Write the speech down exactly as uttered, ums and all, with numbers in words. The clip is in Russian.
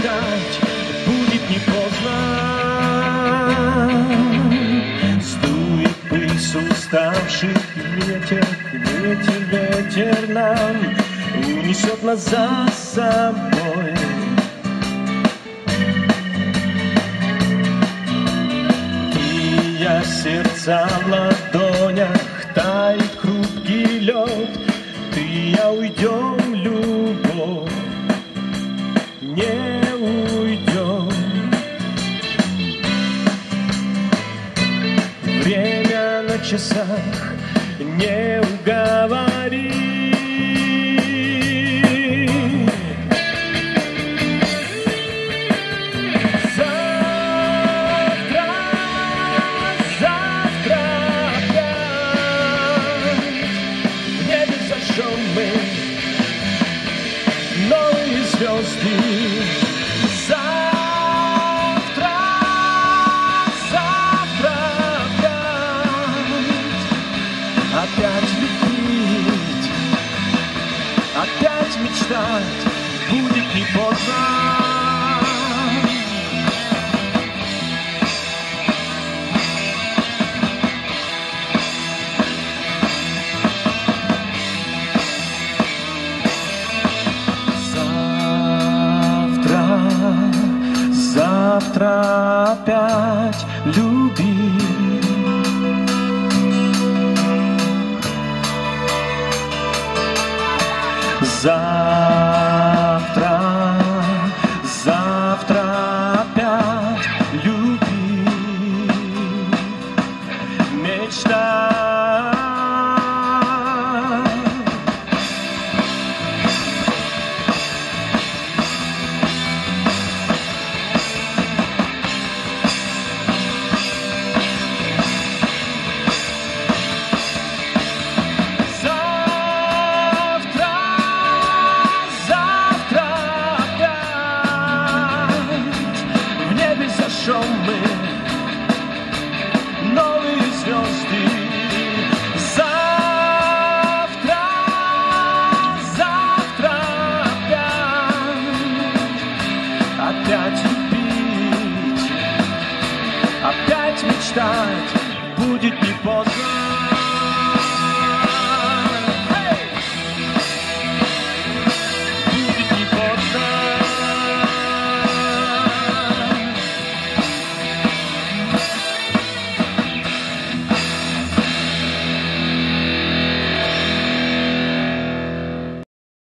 мечтать будет не поздно. Сдует пыль с уставших ветер, ветер, ветер нам унесет нас за собой. И я сердца в ладонях, тает хрупкий лед. Ты и я уйдем, любовь, не уйдем. Время на часах не уговорить. Завтра, завтра опять в небе зажжем мы новые звезды. Завтра, завтра опять, опять любить, опять мечтать будет не поздно. Завтра опять любить. Завтра, завтра опять любить, мечтать. Мы новые звезды. Завтра, завтра опять, опять любить, опять мечтать будет не поздно.